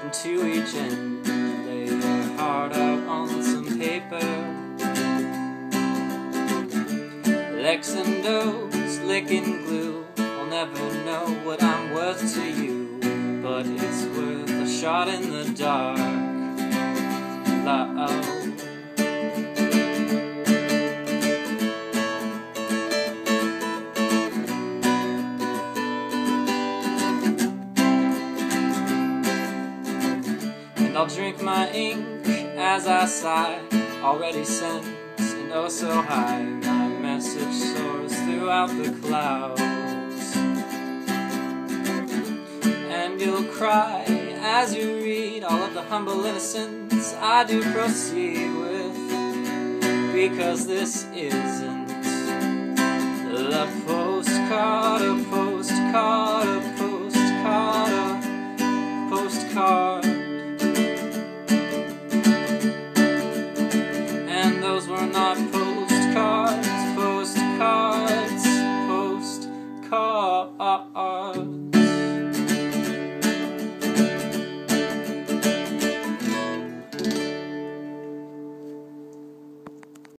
to each end. Lay your heart out on some paper. Lex and O's licking glue. I'll never know what I'm worth to you, but it's worth a shot in the dark. La-oh. And I'll drink my ink as I sigh, already sent and oh so high. My message soars throughout the clouds, and you'll cry as you read all of the humble innocence I do proceed with, because this isn't the postcard of